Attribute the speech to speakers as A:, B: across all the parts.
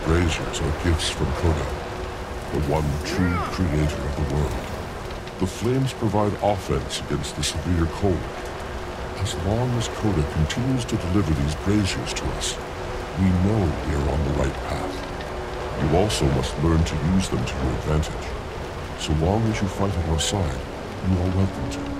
A: braziers are gifts from Kodan, the one true creator of the world. The flames provide offense against the severe cold. As long as Kodan continues to deliver these braziers to us, we know we are on the right path. You also must learn to use them to your advantage. So long as you fight at our side, you are welcome to.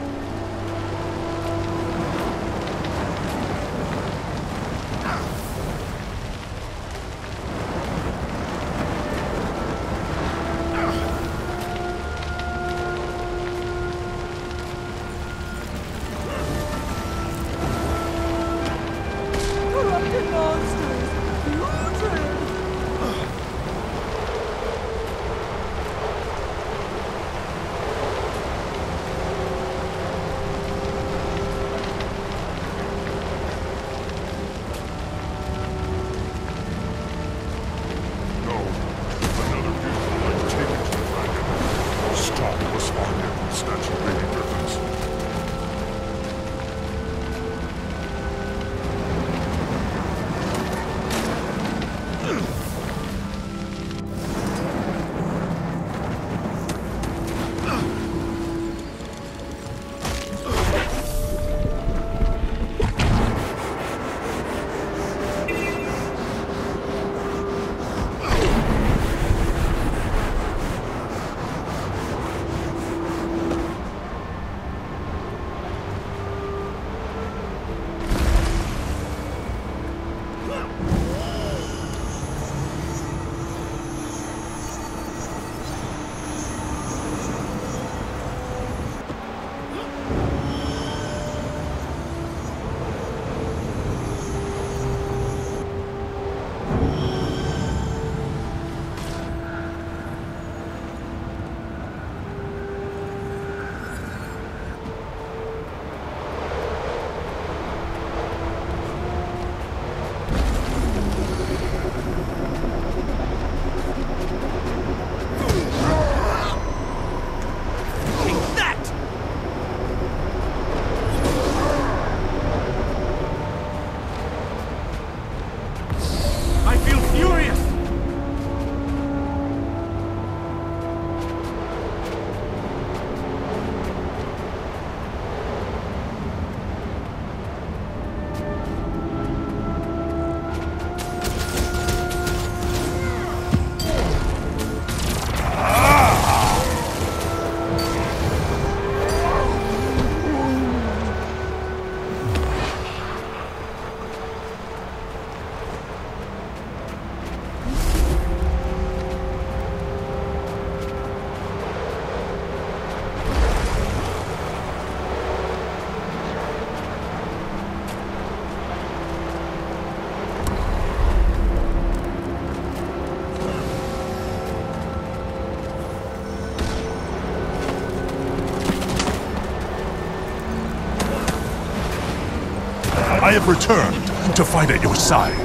B: I have returned to fight at your side.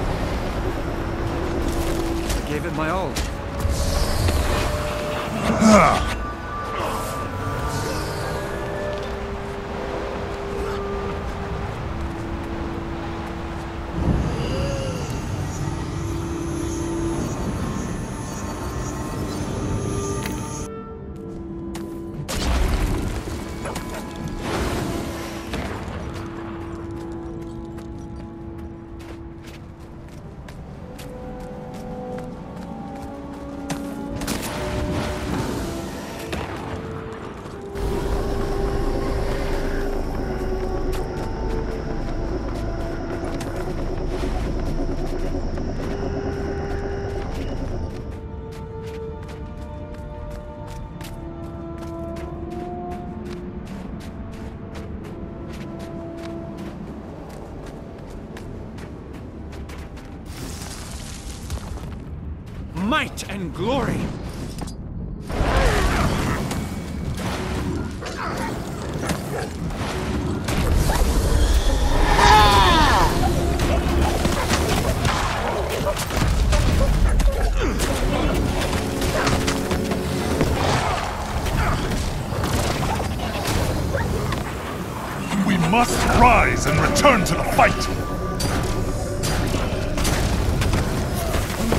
C: I gave it my all. Might and glory!
B: We must rise and return to the fight!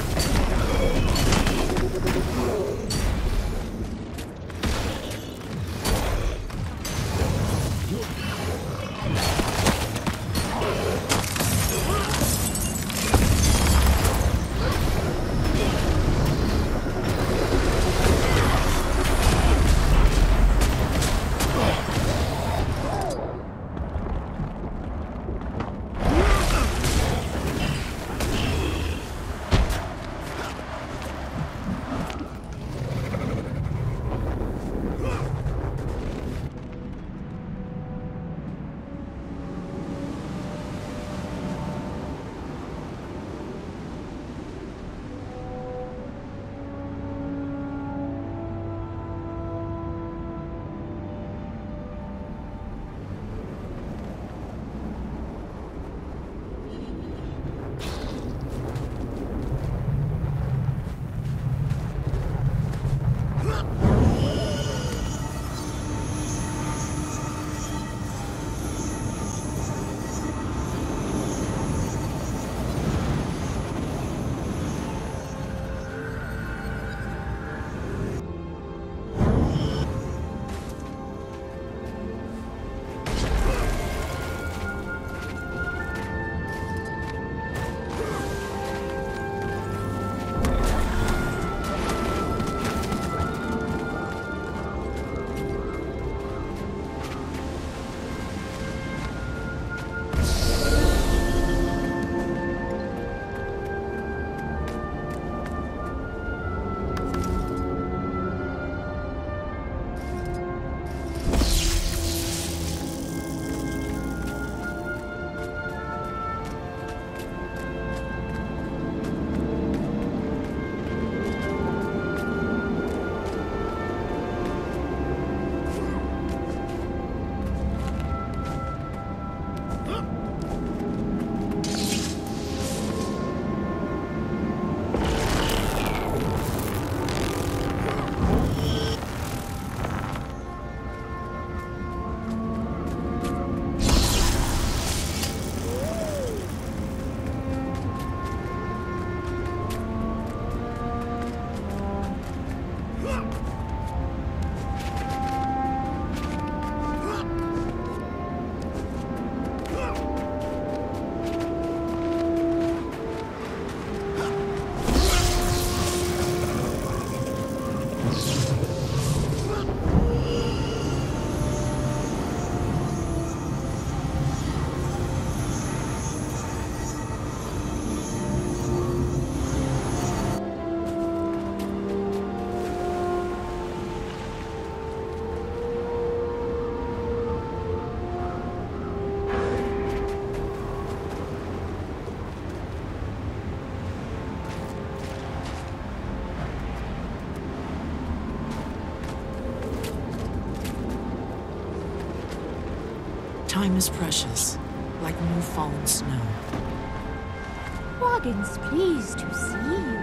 D: is precious, like new fallen snow.
E: Quaggan's pleased to see you.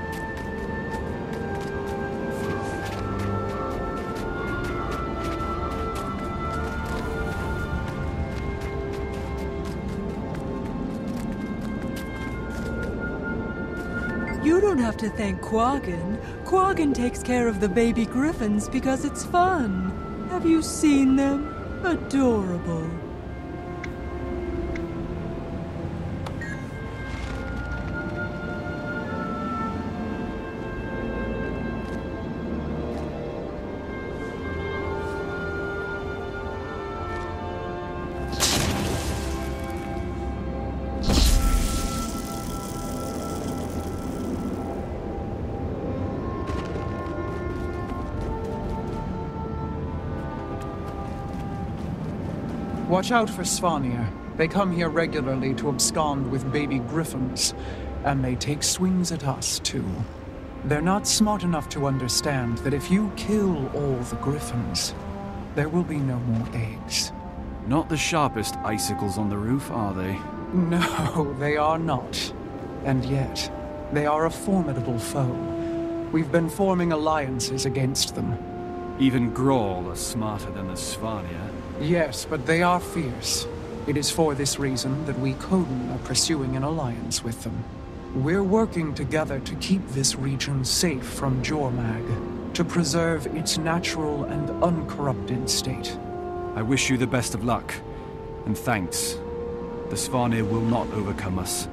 F: You don't have to thank Quaggan. Quaggan takes care of the baby griffins because it's fun. Have you seen them? Adorable.
G: Watch out for Svanir. They come here regularly to abscond with baby griffins, and they take swings at us, too. They're not smart enough to understand that if you kill all the griffins, there will be no more eggs.
C: Not the sharpest icicles on the roof, are they?
G: No, they are not. And yet, they are a formidable foe. We've been forming alliances against them.
C: Even Grawl are smarter than the Svanir.
G: Yes, but they are fierce. It is for this reason that we Kodan are pursuing an alliance with them. We're working together to keep this region safe from Jormag, to preserve its natural and uncorrupted state.
C: I wish you the best of luck, and thanks. The Svanir will not overcome us.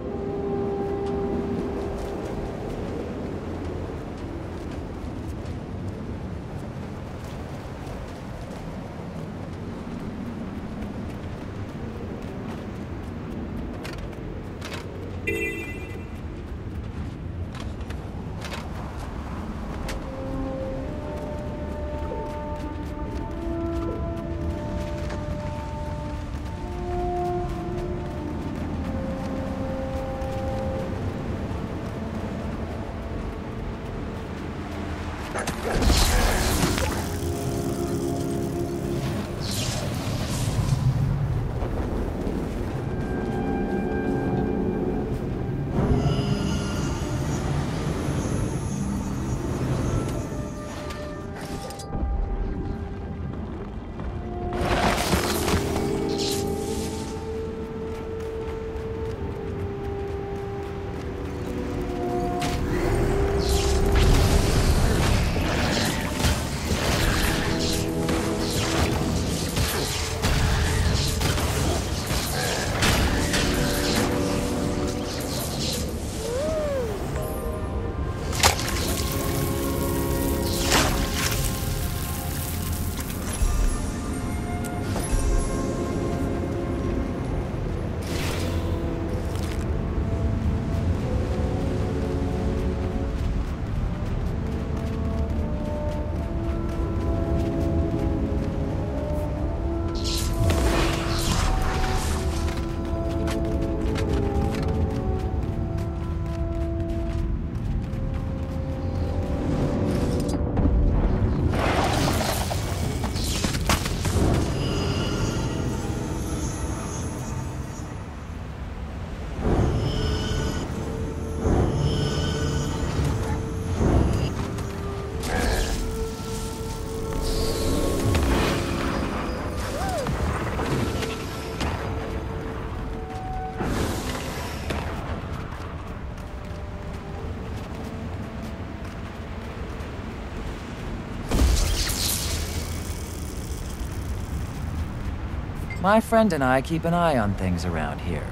H: My friend and I keep an eye on things around here.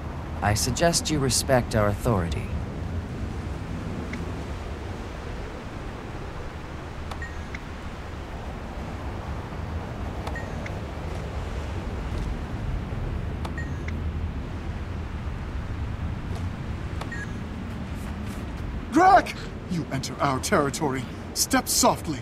H: I suggest you respect our authority.
I: Drak! You enter our territory. Step softly.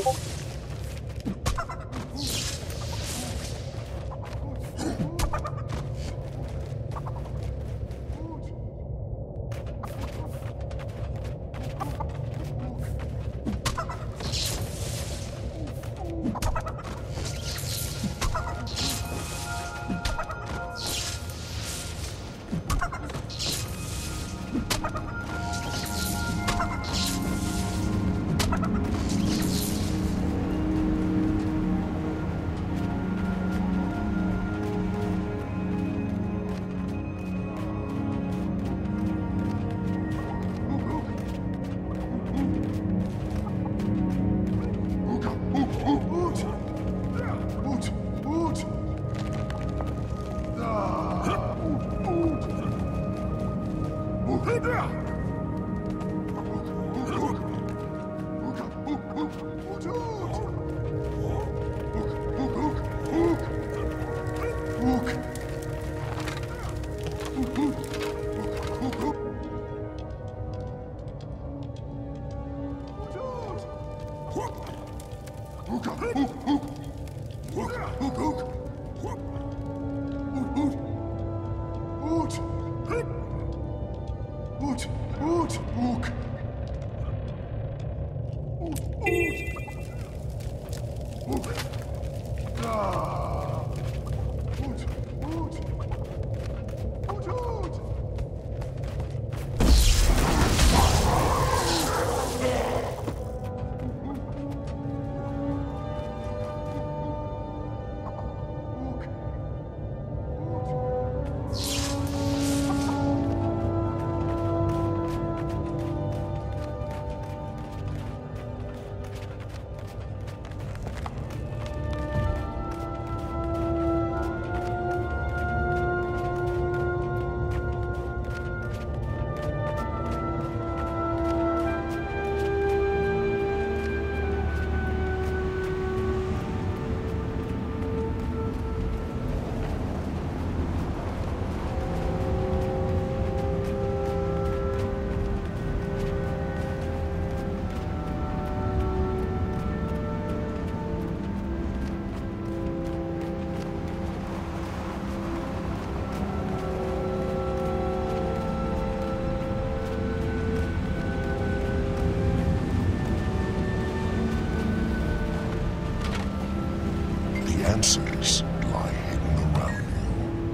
A: Answers lie hidden around you.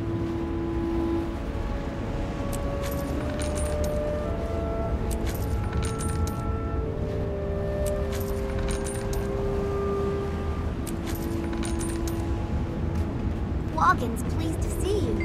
E: Quaggan's pleased to see you.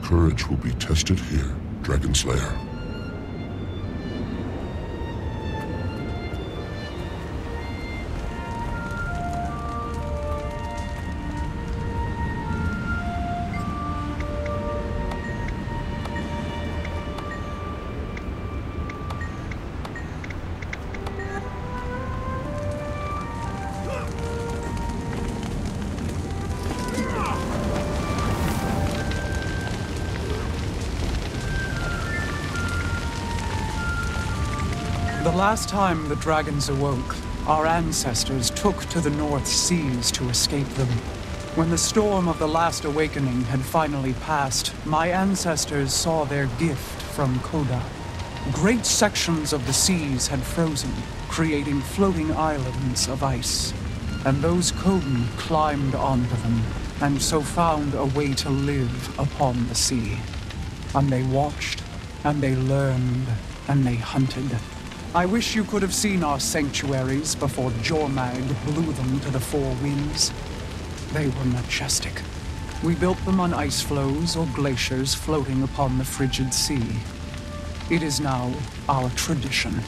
A: courage will be tested here, Dragon Slayer.
G: The last time the dragons awoke, our ancestors took to the North Seas to escape them. When the storm of the last awakening had finally passed, my ancestors saw their gift from Kodan. Great sections of the seas had frozen, creating floating islands of ice. And those Kodan climbed onto them, and so found a way to live upon the sea. And they watched, and they learned, and they hunted. I wish you could have seen our sanctuaries before Jormag blew them to the four winds. They were majestic. We built them on ice floes or glaciers floating upon the frigid sea. It is now our tradition.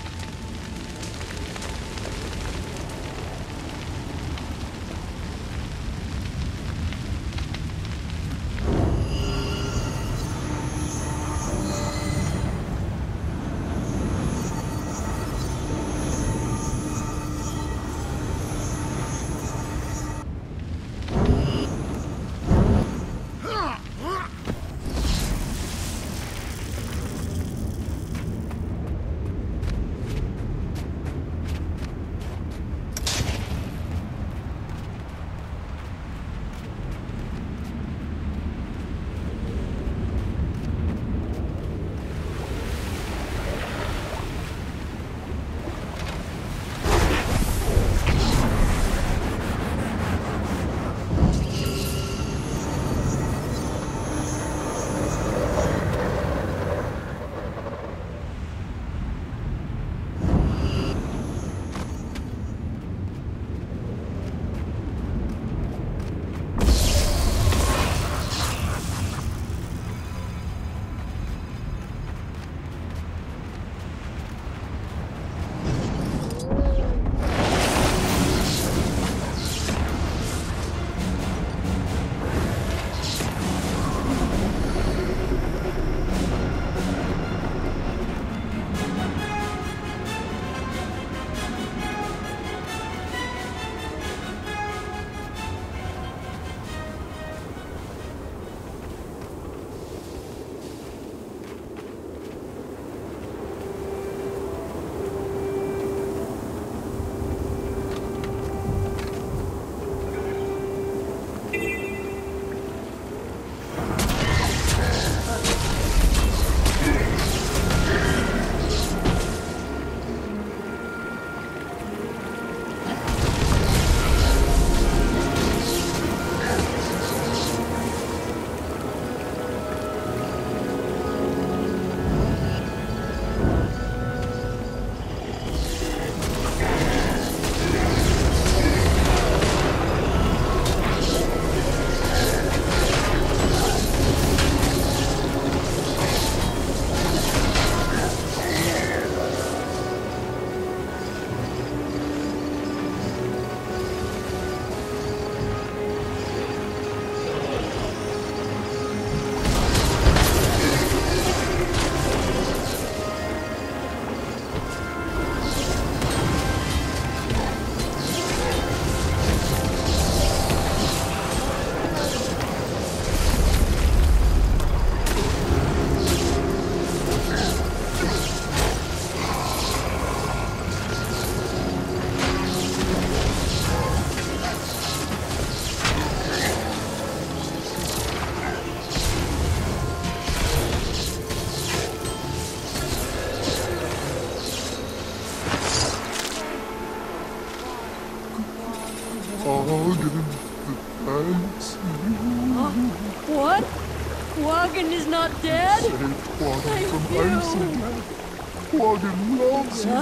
J: What? Quaggan is not dead?
I: Save Quaggan from ice and death. Quaggan loves you.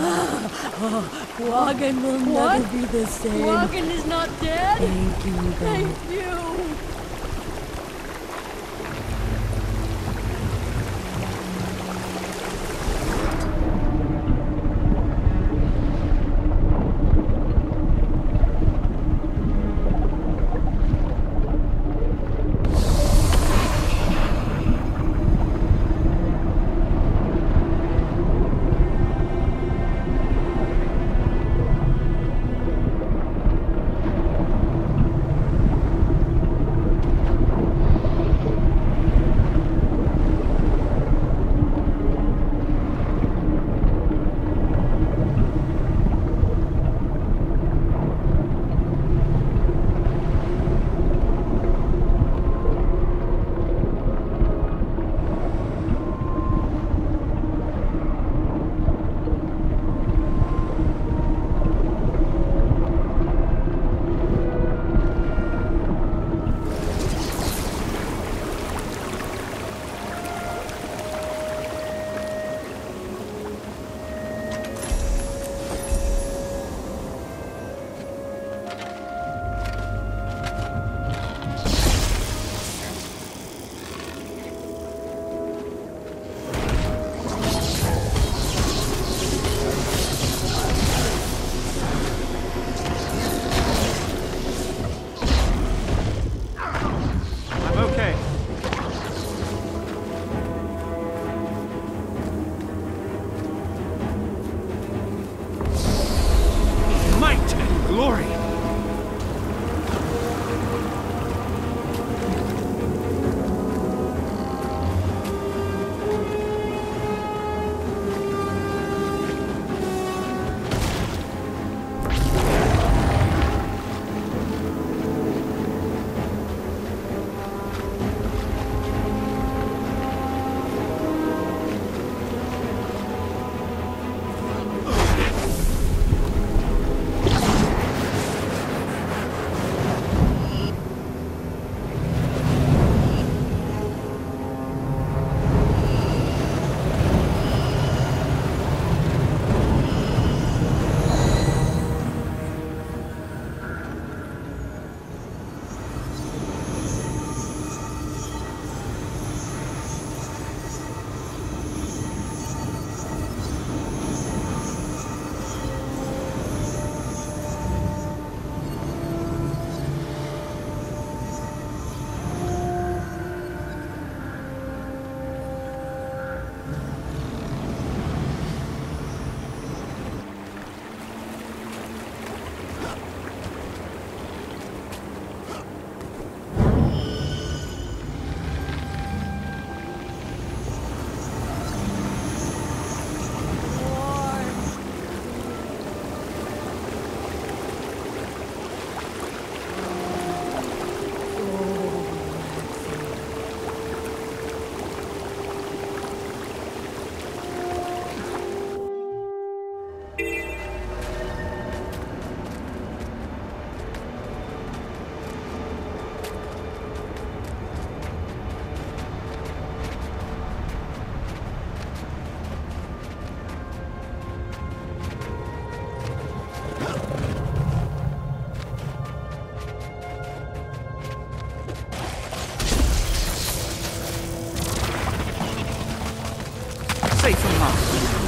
J: Quaggan will never be the same. Quaggan is not dead?
F: Thank you,
J: Thank you.
C: away from her.